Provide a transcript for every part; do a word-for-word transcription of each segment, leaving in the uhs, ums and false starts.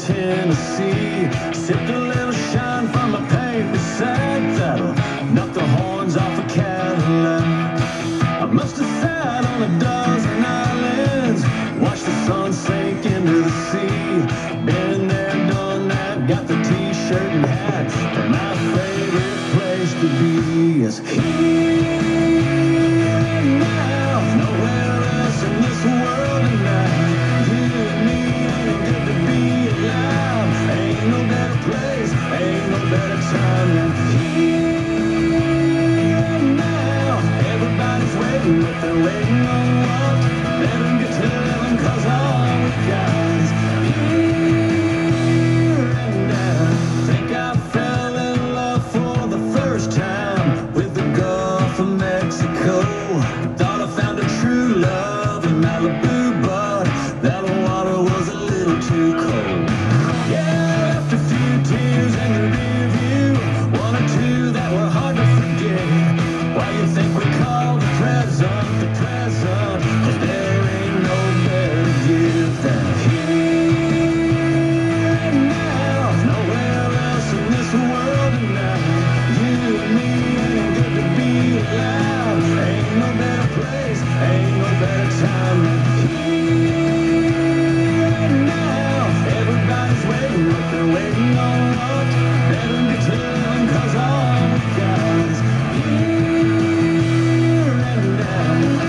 Tennessee. Sipped a little shine from a paper sack that'll knock the horns off a Cadillac. I must have sat on a dozen islands, watched the sun sink into the sea. Been there, done that, got the t-shirt and hat, but my favorite place to be is here and now. Nowhere else in this world tonight. You and me ain't good to be alive. Ain't no better place, ain't no better time than here and now. Everybody's waiting, but they're waiting on what? Let them get to heaven, cause all we got is here and now. Think I fell in love for the first time with the Gulf of Mexico. Thought I found a true love in Malibu, but that water was a little too cold. Yeah, left a few tears in the rear view, one or two that were hard to forget. Why you think we call the present the present? Cause there ain't no better gift than here and now. Nowhere else in this world tonight. You and me ain't good to be alive. Ain't no better place, ain't no better time than here and now. Everybody's waiting, but they're waiting on what? Let them get to heaven, cause all we got is here and now.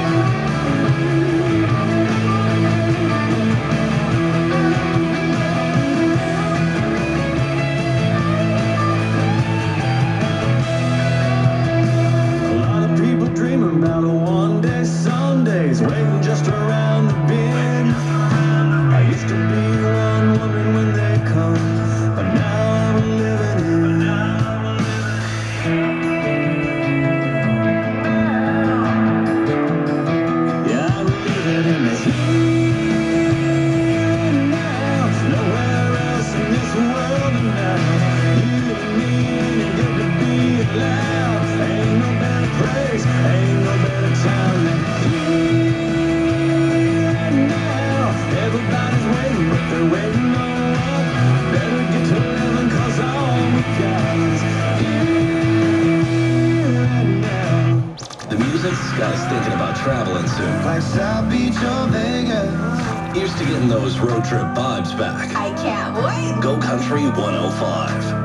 A lot of people dreaming about a one-day Sundays, waiting just around the bend. I used to be one wondering when they come, but now I'm living in. Yeah, I'm living in the here and now. Nowhere else in this world tonight. You and me ain't good to be alive. Ain't no better place, ain't no better time than here and now. Everybody's waiting, but they're waiting on what? Better get to heaven, cause all we got is here and now. The music's got us thinking about traveling soon. Like South Beach or Vegas. Here's to getting those road trip vibes back. I can't wait. Go Country one oh five.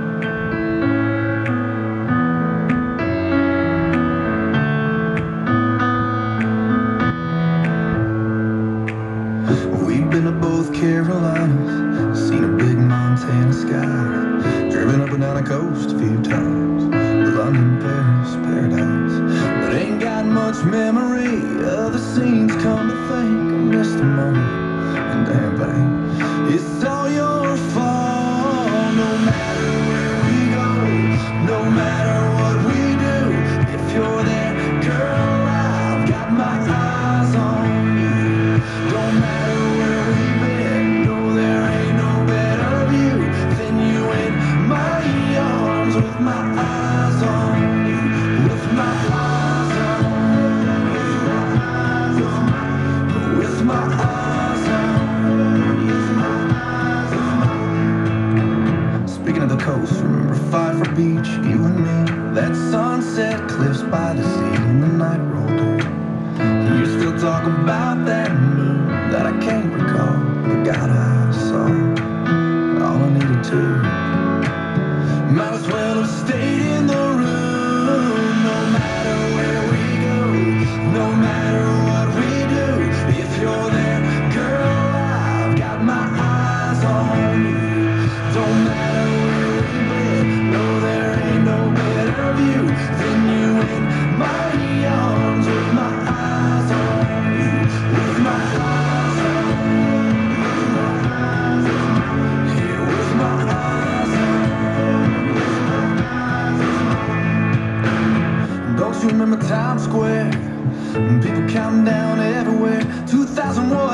We've been to both Carolinas, seen a big Montana sky, driven up and down the coast a few times, London, Paris, paradise, but ain't got much memory of the scenes. Come to think, I missed them all, and damn babe, it's all your fault. No matter where we go, no matter what we do, if you're there, girl, I've got my eyes on you. Don't matter where we've been, no, there ain't no better view than you in my arms, with my eyes on you, with my eyes on you, with my eyes on you, with my eyes on you, with my eyes on you. Speaking of the coast, remember Fireflies Beach, you and me, that sunset cliffs by the sea, and the night rolled in. You still talk about that moon that I can't recall, but God, I saw all I needed to. Might as well have stayed in the room. No matter where we go, no matter what we do, if you're there, girl, I've got my eyes on you. Don't matter where we've been, no, there ain't no better view than you in my arms, with my eyes on you, with my eyes on you, with my eyes on you, here with my eyes on you, with my eyes on you. Don't you remember Times Square? People counting down everywhere. two thousand one